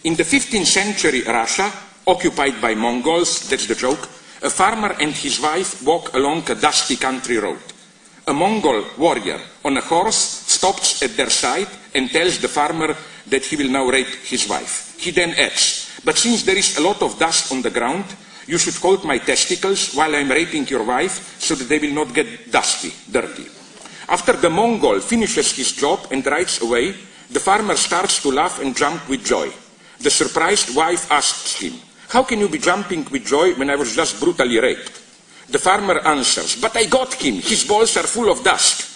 In the 15th century Russia, occupied by Mongols, that's the joke, a farmer and his wife walk along a dusty country road. A Mongol warrior on a horse stops at their side and tells the farmer that he will now rape his wife. He then adds, "But since there is a lot of dust on the ground, you should hold my testicles while I'm raping your wife so that they will not get dirty." After the Mongol finishes his job and rides away, the farmer starts to laugh and jump with joy. The surprised wife asks him, "How can you be jumping with joy when I was just brutally raped?" The farmer answers, "But I got him. His balls are full of dust."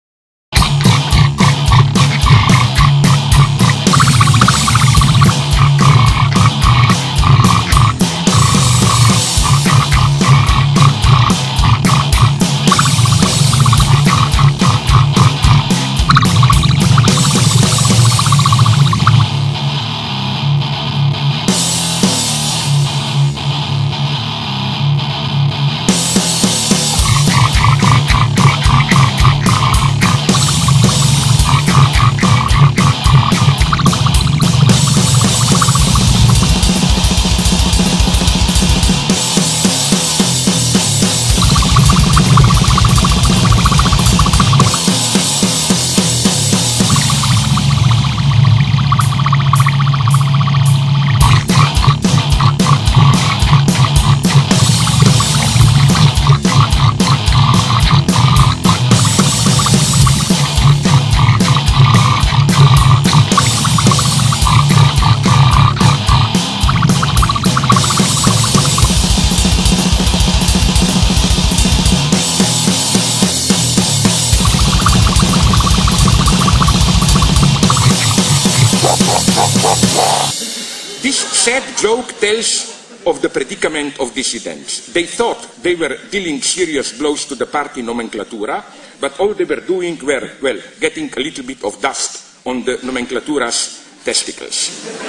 This sad joke tells of the predicament of dissidents. They thought they were dealing serious blows to the party nomenclatura, but all they were doing were, well, getting a little bit of dust on the nomenclatura's testicles.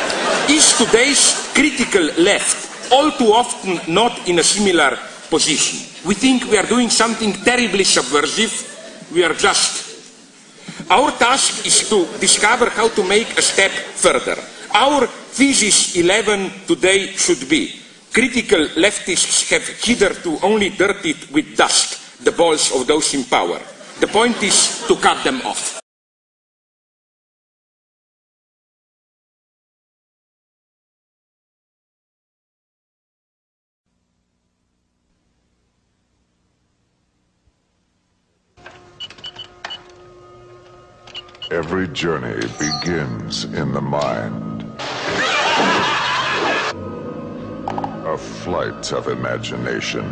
Is today's critical left all too often not in a similar position? We think we are doing something terribly subversive. We are just. Our task is to discover how to make a step further. Our thesis 11 today should be: critical leftists have hitherto only dirtied with dust the balls of those in power. The point is to cut them off. Every journey begins in the mind. A flight of imagination.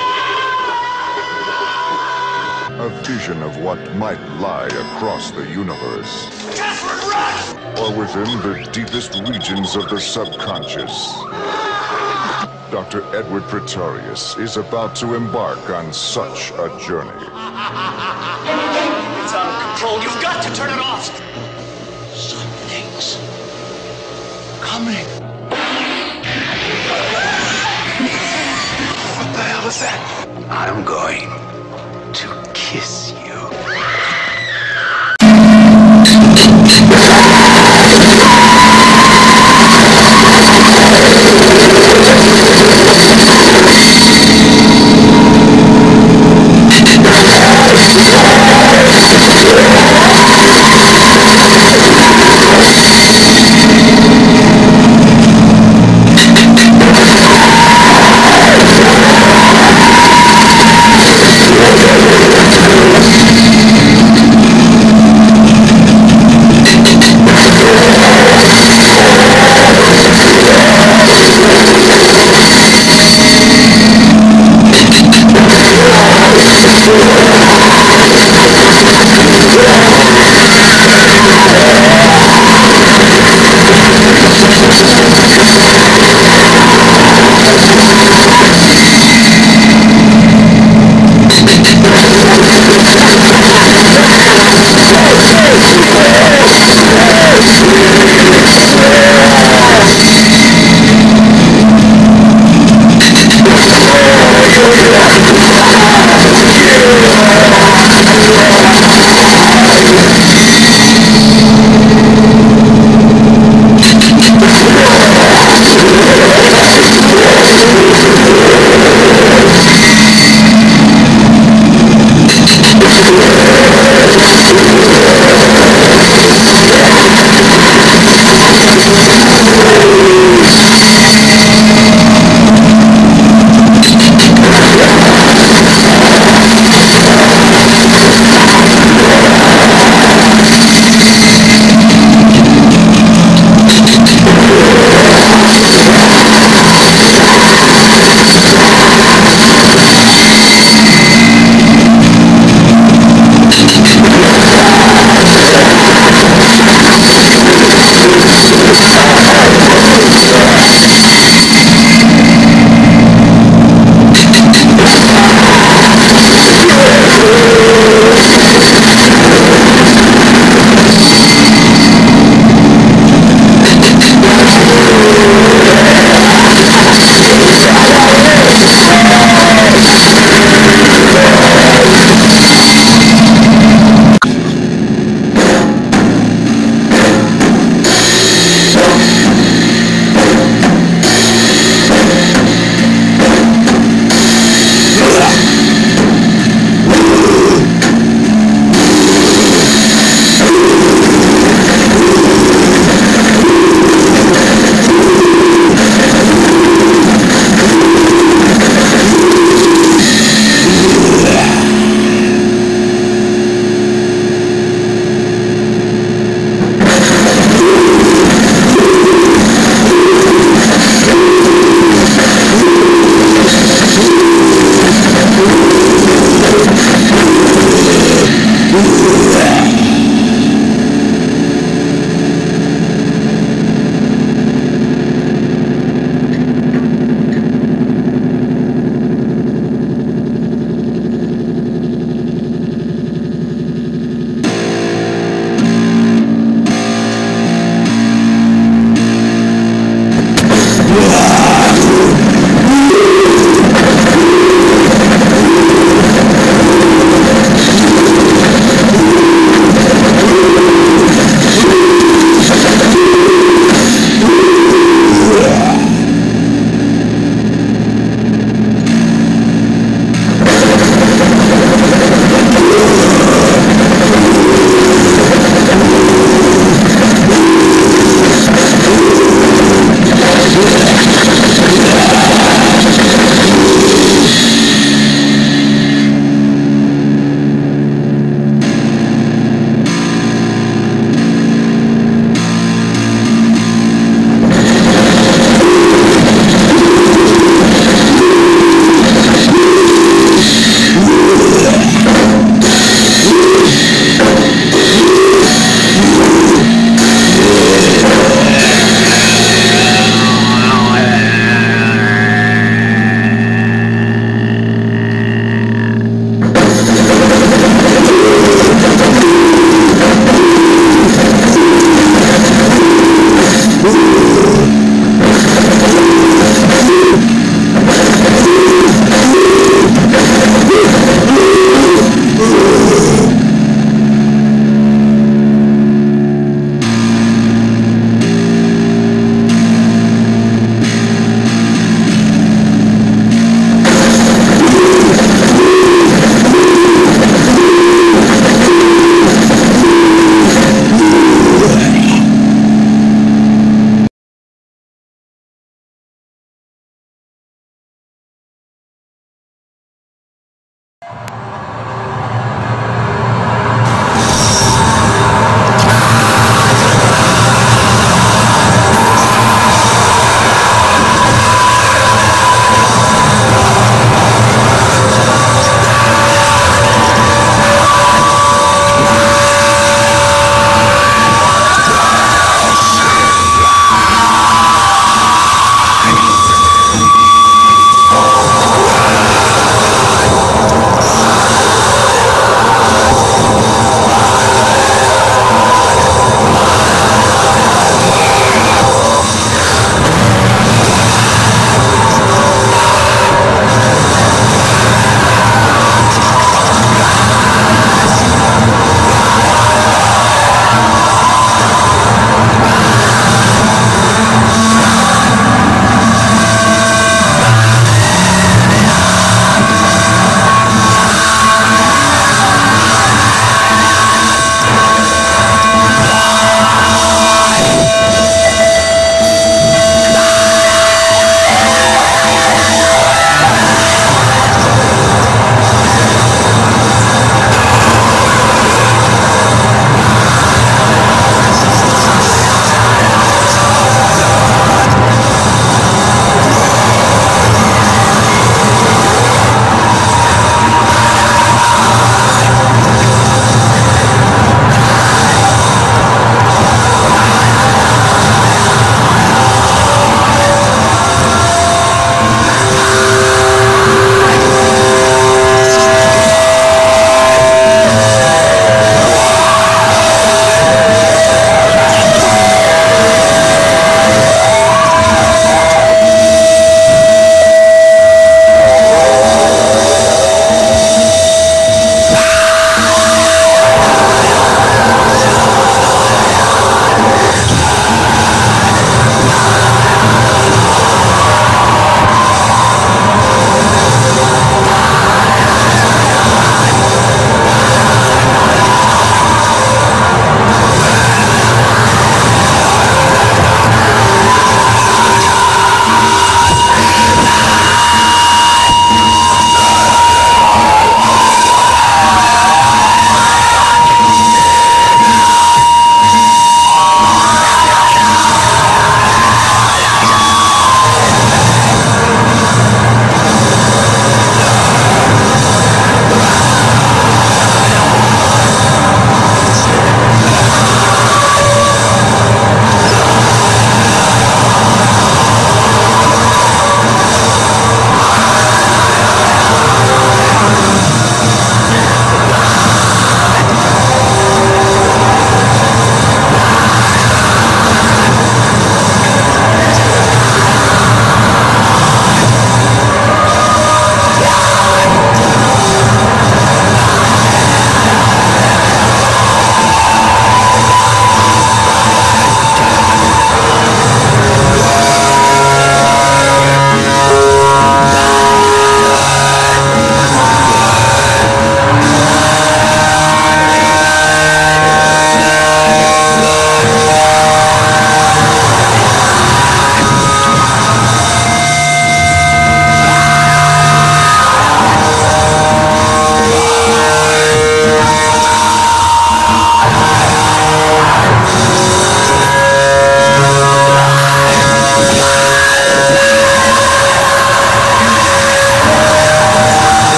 A vision of what might lie across the universe. Catherine, run! Or within the deepest regions of the subconscious. Dr. Edward Pretorius is about to embark on such a journey. It's out of control. You've got to turn it off. Something's coming. What the hell is that? I'm going to kiss you.